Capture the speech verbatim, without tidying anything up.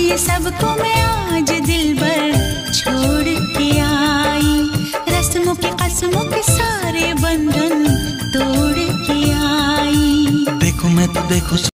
ये सबको मैं आज दिल भर छोड़ के आई, रस्मों के कसमों के सारे बंधन तोड़ के आई। देखो मैं तो देखो